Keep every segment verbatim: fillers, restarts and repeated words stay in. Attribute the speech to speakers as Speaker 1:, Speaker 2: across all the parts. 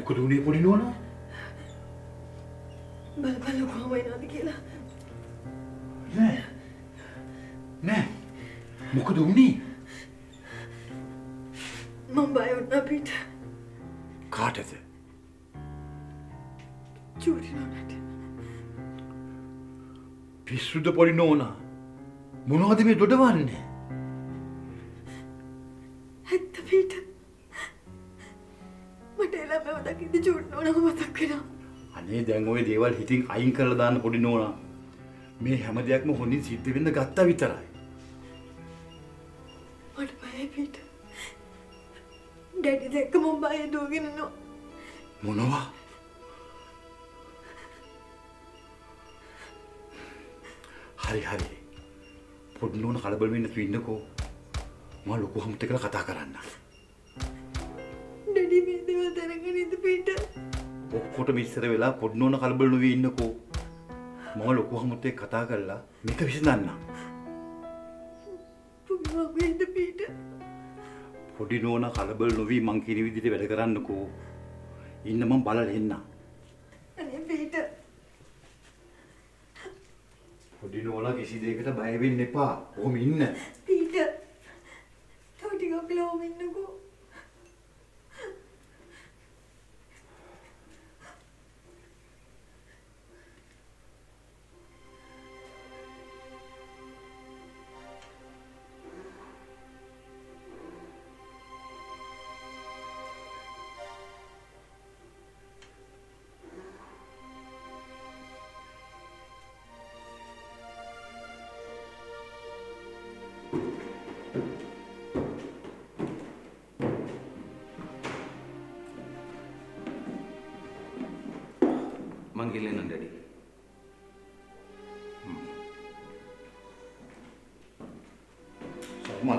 Speaker 1: මොකද උනේ පොඩි නෝනා?
Speaker 2: බල බල කොහොම වෙනවද කියලා.
Speaker 1: නෑ. නෑ. මොකද උනේ?
Speaker 2: මම බය වුණා පිට.
Speaker 1: කාටද?
Speaker 2: චූටි නෝනාට.
Speaker 1: පිස්සුද පොඩි නෝනා? මොනවද මේ දොඩවන්නේ?
Speaker 2: ඇත්ත පිට. මට එළඹව දකින්න චූටි නෝනාව මතක් වෙනවා.
Speaker 1: අනේ දැන් ওই දේවල් හිතින් අයින් කරලා දාන්න පොඩි නෝනා. මේ හැම දෙයක්ම හොඳින් සිද්ධ වෙන්න ගත්තා විතරයි.
Speaker 2: මට බයයි පිට. ඩැඩි දැක්ක මම බය දුවගෙන යනවා.
Speaker 1: මොනවා? හරි හරි. පොඩි නෝනා කලබල වෙන්න තු ඉන්නකෝ. මම ලොකු හමුත් එක්කලා කතා කරන්න.
Speaker 2: ඩැඩි මේ දේවල් දැනගෙන ඉඳ පිට.
Speaker 1: ඔක්කොටම ඉස්සර වෙලා පොඩි නෝනා කලබල නොවී ඉන්නකෝ. මම ලොකු හමුත් එක්ක කතා කරලා මේක විසඳන්න.
Speaker 2: පුදුමයි පිට.
Speaker 1: පොඩි නෝනා කලබල නොවී මං කියන විදිහට වැඩ කරන්නකෝ. ඉන්න මම බලලා එන්න.
Speaker 2: අනේ පිට.
Speaker 1: පොඩි නෝනා කිසි දෙයකට බය වෙන්න එපා. කොහොම ඉන්න.
Speaker 2: පිට. තව ටිකක් ලෝම ඉන්නකෝ.
Speaker 3: Manggilin Daddy.
Speaker 1: Hmm. Salman.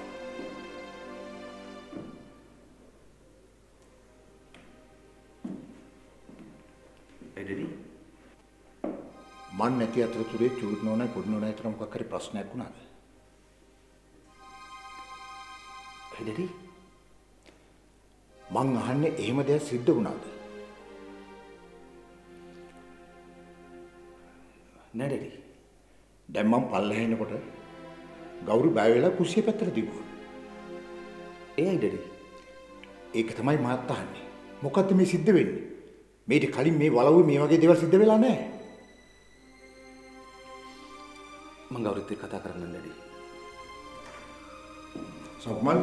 Speaker 3: Hey Daddy.
Speaker 4: මන් නැති අතරතුරේ චූටි නෝනායි පොඩි නෝනායි අතර මොකක් හරි ප්‍රශ්නයක් වුණාද?
Speaker 3: Hey Daddy.
Speaker 4: මං අහන්නේ එහෙම දෙයක් සිද්ධ වුණාද?
Speaker 3: නෑ Daddy.
Speaker 4: දැන් මං පල්ලෙහා ඉනකොට ගෞරි බය වෙලා කුස්සිය පැත්තට දිව්වා.
Speaker 3: ඒයි Daddy.
Speaker 4: ඒක තමයි මාත් අහන්නේ. මොකද්ද මේ සිද්ධ වෙන්නේ? මේට කලින් මේ වලව්වේ මේ වගේ දේවල් සිද්ධ වෙලා නැහැ.
Speaker 3: මං ගෞරිත් එක්ක කතා කරන්න Daddy.
Speaker 4: සම්මල්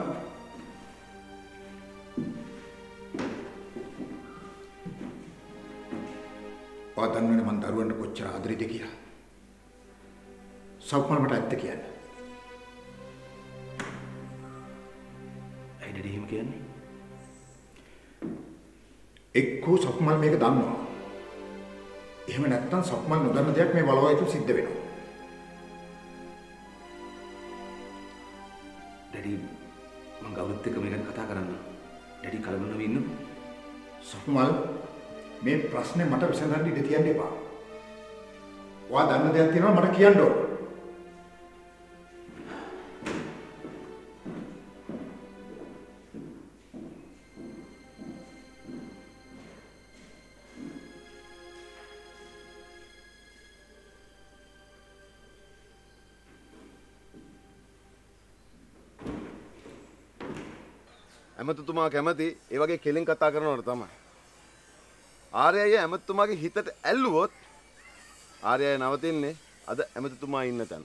Speaker 4: පාදන්නේ මන් දරුවන්ට කොච්චර ආදරෙද කියලා. සම්මල් මට ඇත්ත කියන්න.
Speaker 3: ඇයි Daddy එහෙම කියන්නේ?
Speaker 4: එක්කෝ සම්මල් මේක දන්නවා. එහෙම නැත්නම් සම්මල් නොදන්න දෙයක් මේ වලව්ව ඇතුළේ සිද්ධ වෙනවා.
Speaker 3: Daddy මං ගෞරිත් එක්ක මේක කතා කරන්න. Daddy කලබල නොවී ඉන්න.
Speaker 4: සම්මල් මේ ප්‍රශ්නේ මට විසඳන්න ඉඩ තියන්න එපා. ඔයා දන්න දෙයක් තියෙනවා මට කියන්න ඕන.
Speaker 5: ඇමතුතුමා කැමති ඒ වගේ කෙලින් කතා කරනවට තමයි. ආර්යය ඇමතුතුමාගේ හිතට ඇල්ලුවොත් ආර්යය නවතින්නේ අද ඇමතුතුමා ඉන්න තැන.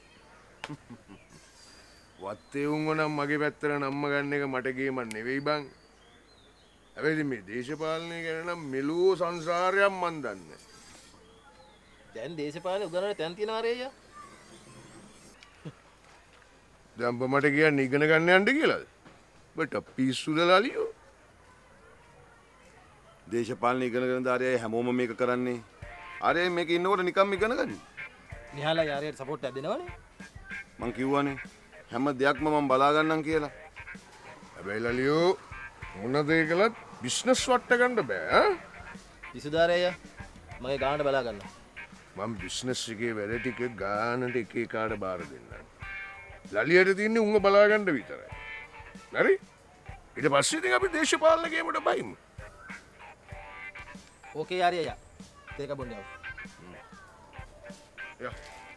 Speaker 6: වත්තේ උන් නම් මගේ පැත්තට නම්ම ගන්න එක මට ගේමක් නෙවෙයි බං. හැබැයි මේ දේශපාලනය ගැන නම් මෙලෝ සංසාරයක් මන් දන්නේ.
Speaker 7: දැන් දේශපාලනේ උගන්නන තැන් තියෙන ආර්යය.
Speaker 6: දැන් මට කියන්නේ ඉගෙන ගන්න යන්න කියලාද? බට පිස්සුද ලලියෝ.
Speaker 5: දේශපාලන ඉගෙනගෙන ආර්යය හැමෝම මේක කරන්නේ. ආර්යය මේක ඉන්නකොට නිකම් ඉගෙන ගන්න.
Speaker 7: නිහාලා ආර්යයට සපෝට් එකක් දෙනවනේ.
Speaker 5: මං කිව්වනේ හැම දෙයක්ම මම බලා ගන්නම් කියලා.
Speaker 6: හැබැයි ලලියෝ මොන දේ කළත් බිස්නස් වට ගන්න බෑ ඈ.
Speaker 7: විසුදාරය මගේ ගානට බලා ගන්න.
Speaker 6: මම බිස්නස් එකේ වැඩ ටික ගානට එක එකාට බාර දෙන්නම්. ලලියට තියන්නේ උංග බලා ගන්න විතරයි. හරි? ඊට පස්සේ ඉතින් අපි දේශපාලන ගේමට බයිමු.
Speaker 7: ඕකේ ආරිය යා. තේක බොන්න යව.
Speaker 6: යා.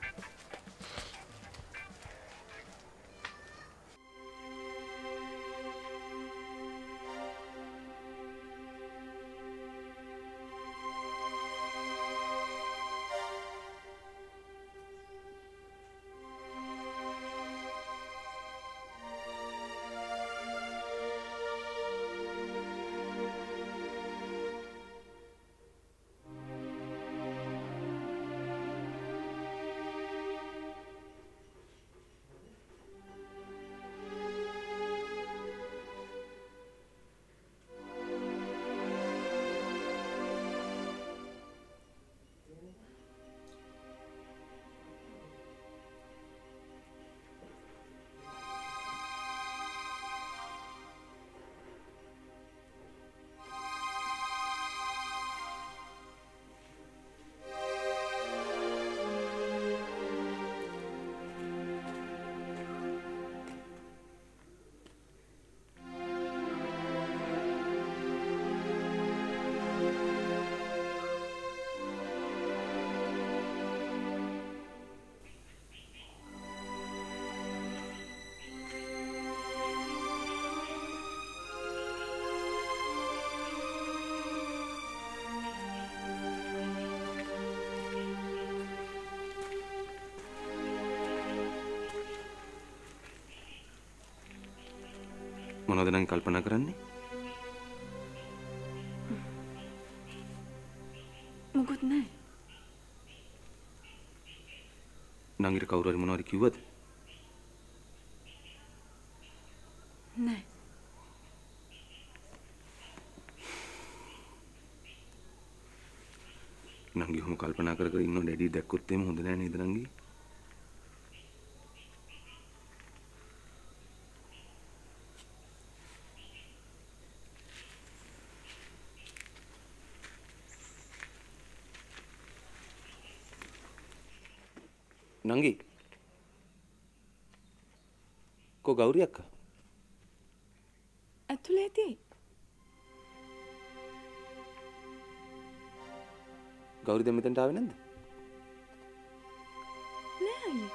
Speaker 3: මොනවද නම් කල්පනා කරන්නේ?
Speaker 8: මොකුත් නැහැ.
Speaker 3: නංගිට කවුරු හරි මොනවද කිව්වද?
Speaker 8: නැහැ.
Speaker 3: නංගි හොම කල්පනා කර කර ඉන්නව ඩැඩි දැක්කොත් එහෙම හොඳ නෑ නේද නංගි? නංගි කො ගෞරි අක්කා
Speaker 8: ඇතුලේ ඇති
Speaker 3: ගෞරි දැන් මෙතනට ආවේ නැද්ද?
Speaker 8: නෑ අයියේ.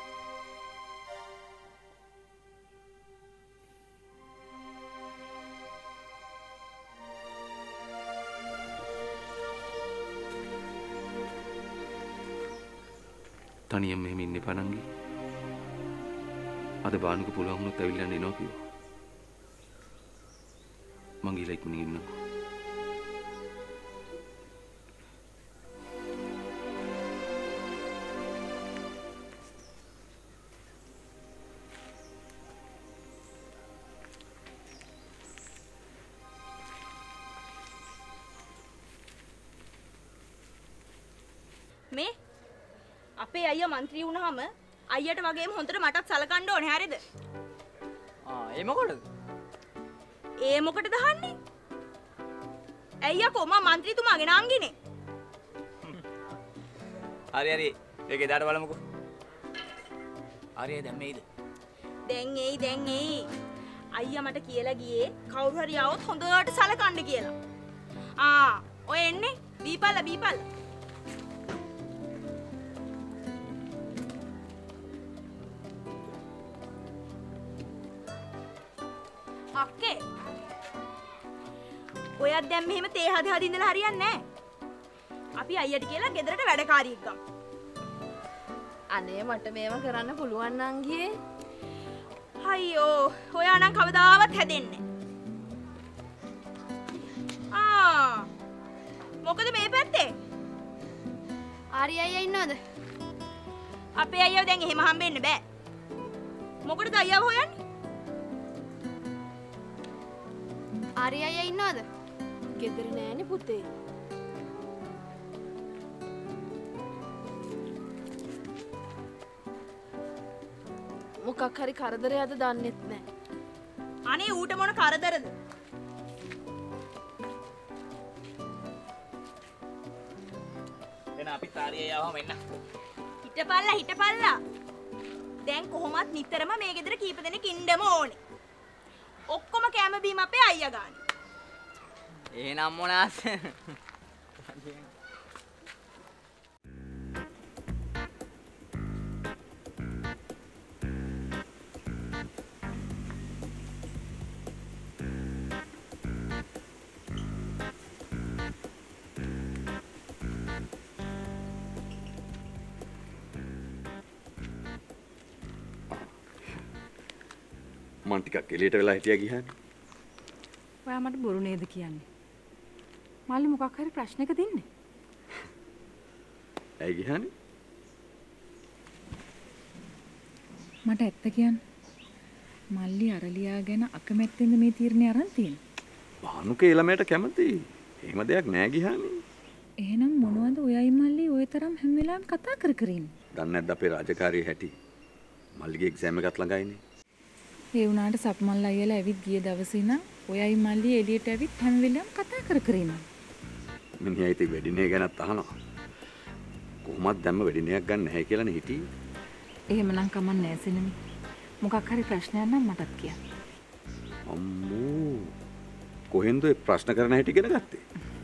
Speaker 3: තනියම මෙහෙම ඉන්න එපා නංගි. අද බානුක පුළුවන් වුණොත් ඇවිල්ලා යන්න එනවා කිව්වා. මං ගිහලා ඉක්මනින් ඉන්නකෝ.
Speaker 9: මේ අපේ අයියා മന്ത്രി වුණාම අයියට වගේම හොඳට මටත් සලකන්න ඕනේ හරිද?
Speaker 7: ආ ඒ මොකටද?
Speaker 9: ඒ මොකටද අහන්නේ? අයියා කොහොම മന്ത്രിතුමාගේ නංගිනේ.
Speaker 7: හරි හරි ඒක එදාට බලමුකෝ. හරි දැන් මේයිද?
Speaker 9: දැන් එයි දැන් එයි. අයියා මට කියලා ගියේ කවුරු හරි ආවොත් හොඳට සලකන්න කියලා. ආ ඔය එන්නේ බීපල්ල බීපල්ල. අක්කේ ඔයත් දැන් මෙහෙම තේ හද හද ඉඳලා හරියන්නේ නැහැ. අපි අයියට කියලා ගෙදරට වැඩකාරියෙක් ගමු.
Speaker 8: අනේ මට මේව කරන්න පුළුවන් නංගියේ.
Speaker 9: අයියෝ ඔයා නම් කවදාවත් හැදෙන්නේ නැහැ. ආ මොකද මේ පැත්තේ?
Speaker 8: ආරි අයියා ඉන්නවද?
Speaker 9: අපේ අයියව දැන් එහෙම හම්බෙන්න බෑ. මොකටද අයියව හොයන්නේ?
Speaker 8: ආරි අයියා ඉන්නවද? ගෙදර නෑනේ පුතේ. මොකක් හරි කරදරයක්ද දන්නෙත් නෑ.
Speaker 9: අනේ ඌට මොන කරදරද?
Speaker 7: එන අපි තාරියේ යවම එන්න.
Speaker 9: හිටපල්ලා හිටපල්ලා. දැන් කොහොමත් නිතරම මේ ගෙදර කීප දෙනෙක් ඉන්නම ඕනේ. ඔක්කොම කැම බීම අපේ අයියා ගන්න.
Speaker 7: එහෙනම් මොනාස්?
Speaker 1: මං ටිකක් එළියට වෙලා හිටියා ගියානේ.
Speaker 10: ඔයා මට බොරු නේද කියන්නේ? මල්ලි මොකක් හරි ප්‍රශ්නයක තින්නේ?
Speaker 1: ඇයි ගියානේ?
Speaker 10: මට ඇත්ත කියන්න. මල්ලි අරලියා ගැන අකමැත්තෙන්ද මේ තීරණය අරන් තියෙන්නේ?
Speaker 1: බානුකේ ළමයට කැමති. එහෙම දෙයක් නෑ ගියානේ.
Speaker 10: එහෙනම් මොනවද ඔයයි මල්ලි ඔය තරම් හැම වෙලාවෙම කතා කර කර ඉන්නේ?
Speaker 1: දන්නේ නැද්ද අපේ රාජකාරියේ හැටි? මල්ලිගේ එක්සෑම් එකත් ළඟයිනේ.
Speaker 10: ඒ වුණාට සප්මල් අයියලා ඇවිත් ගිය දවසේ නම් ඔයයි මල්ලි එළියට ඇවිත් හැම වෙලාවෙම කතා කර කර ඉන්නවා.
Speaker 1: මිනිහා ඉතින් වෙඩිනේ ගැනත් අහනවා. කොහොමද දැම්ම වෙඩිනයක් ගන්න නැහැ කියලානේ හිටියේ.
Speaker 10: එහෙමනම් කමක් නෑ සිනමි. මොකක් හරි ප්‍රශ්නයක් නම් මටත් කියන්න.
Speaker 1: අම්මෝ. කොහෙන්ද ඒ ප්‍රශ්න කරන හැටි ඉගෙන ගත්තේ?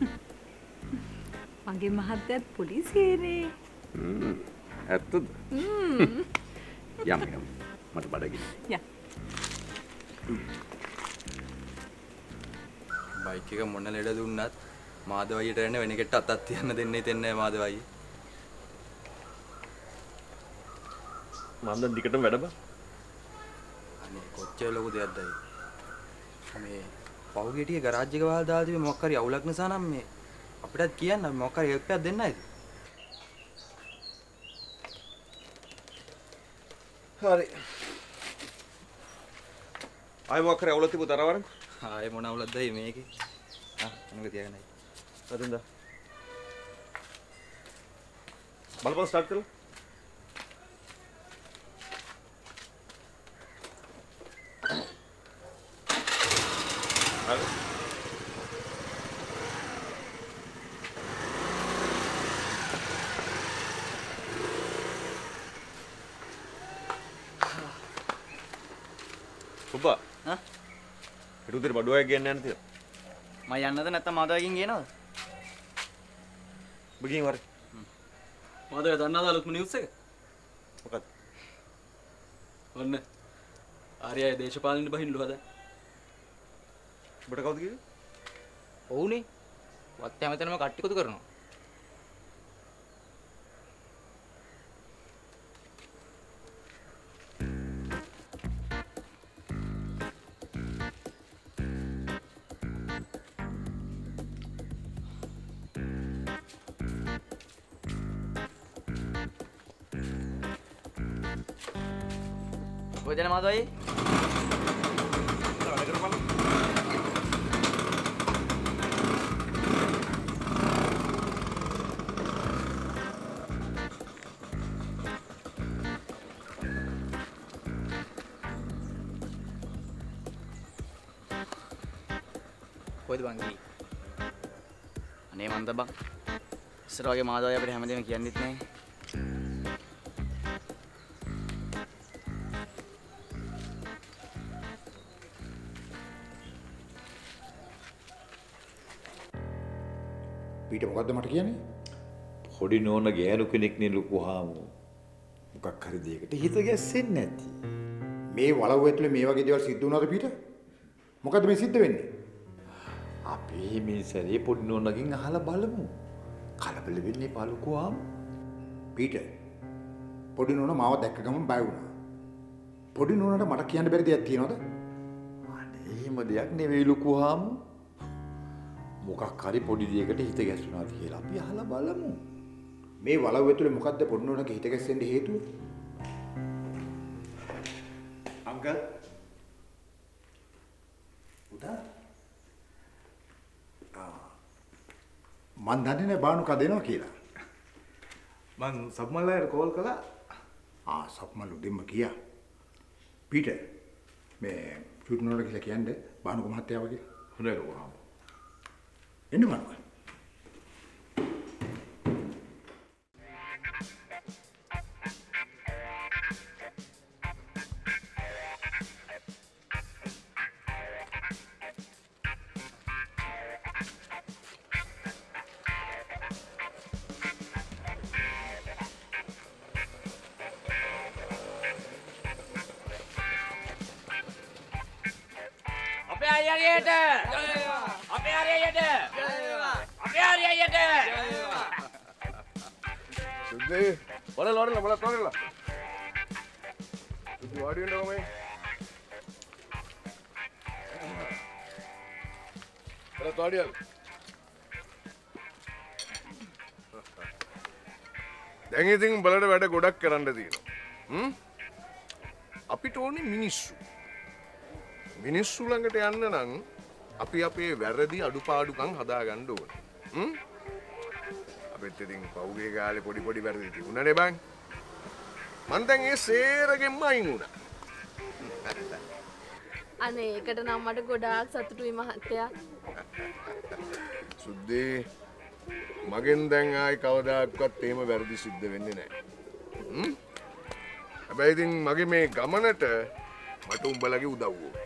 Speaker 10: මගේ මහත්තයාත් පොලිසියේනේ.
Speaker 1: හ්ම්. ඇත්තද?
Speaker 10: හ්ම්.
Speaker 1: යම් යම්. මට බඩගිනි.
Speaker 10: යා.
Speaker 7: බයික් එක මොන ලෙඩ දුන්නත් මාදවයියට යන්න වෙන එකට අතක් තියන්න දෙන්නේ තෙන්නේ මාදවයි.
Speaker 1: මම දැන් ටිකටම වැඩ බා.
Speaker 7: අනේ කොච්චර ලොකු දෙයක්ද ඒ. මේ පහුගිය ටික ගරාජ් එක වහලා දාලා තිබේ මොකක් හරි අවුලක් නිසා නම් මේ අපිටත් කියන්න මොකක් හරි හෙල්ප් එකක් දෙන්නයිද?
Speaker 3: හරි. ආයි මොකක් හරි අවුලක් තිබුණා තරවරන්.
Speaker 7: ආයේ මොන අවුලක්ද මේකේ? ආ මොනවද තියාගන්නයි.
Speaker 3: හරිද? බලපන් ස්ටාර්ට් කරලා. හරි. ඔබ
Speaker 7: හා
Speaker 3: ඊට උදේ බඩුවක් ගේන්න යන්න තියලා.
Speaker 7: මම යන්නද නැත්නම් මාදවයිකින් ගේනවද?
Speaker 3: බගින් වරේ.
Speaker 7: මාදවයි දන්නවද අලුත්ම නිවුස් එක?
Speaker 3: මොකක්ද?
Speaker 7: ඔන්න ආර්යය දේශපාලනින් බහින්නලු හදා.
Speaker 3: ඔබට කවුද කිව්වේ?
Speaker 7: ඔව්නේ. වත් හැමතැනම කට්ටි කොතු කරනවා. කොහෙද යන මාදවයි?
Speaker 3: වැඩ කරපන්.
Speaker 7: කොහෙද බං ගියේ? අනේ මන්ද බං. ඉස්සර වගේ මාදවයි අපිට හැමදේම කියන්නෙත් නැහැ.
Speaker 4: පීට මොකද්ද මට කියන්නේ?
Speaker 11: පොඩි නෝන ගෑනු කෙනෙක් නේ ලොකුහාම. මොකක් හරි දෙයකට හිත ගැස්සෙන්නේ නැති.
Speaker 4: මේ වලව් ඇතුලේ මේ වගේ දේවල් සිද්ධ වුණාද පීට? මොකද්ද මේ සිද්ධ වෙන්නේ?
Speaker 11: අපි මේ සැරේ පොඩි නෝනගෙන් අහලා බලමු. කලබල වෙන්නේ පළුකුවාම.
Speaker 4: පීට පොඩි නෝන මාව දැක්ක ගමන් බය වුණා. පොඩි නෝනට මට කියන්න බැරි දෙයක් තියෙනවද?
Speaker 11: අනේ එහෙම දෙයක් නෙවෙයි ලොකුහාම. මොකක් හරි පොඩි දෙයකට හිත ගැස්සුණාද කියලා අපි අහලා බලමු.
Speaker 4: මේ වලව් ඇතුලේ මොකද්ද පොඩි නෝනගේ හිත ගැස්සෙන්න හේතුව? අංකල් උදා මන් දන්නේ නැහැ බානු කදේනවා කියලා.
Speaker 3: මං සබ්මල්ලායට කෝල් කළා.
Speaker 4: ආ සබ්මල්ලු දෙම්ම ගියා. පීටර් මේ චුට් නෝනට කියලා කියන්නේ බානු මහත්තයා වගේ.
Speaker 3: හොඳයි ලොකුහාම.
Speaker 4: එන්න බලන්න.
Speaker 7: අපේ අයියට අපේ අයියට අපේ අයියට
Speaker 6: සුද්දේ වල ලෝරල වල තෝරල සුද්දේ වාඩි වෙන්න කොමේ එලා තාඩියල්. දැන් ඉතින් බලට වැඩ ගොඩක් කරන්න තියෙනවා. හ්ම්? අපිට ඕනේ මිනිස්සු. මිනිස්සු ළඟට යන්න නම් අපි අපේ වැරදි අඩුපාඩුකම් හදාගන්න ඕනේ. හ්ම්? අපිට ඉතින් පෞගේ කාලේ පොඩි පොඩි වැරදි තිබුණානේ බං. මං දැන් ඒ සේරගෙම්ම අයින් වුණා.
Speaker 8: අනේ ඒකට නම් මට ගොඩාක් සතුටුයි මහත්තයා.
Speaker 6: සුද්දේ මගෙන් දැන් ආයි කවදාක්වත් එහෙම වැරදි සිද්ධ වෙන්නේ නැහැ. හ්ම්? හැබැයි ඉතින් මගේ මේ ගමනට මට උඹලගේ උදව් ඕන.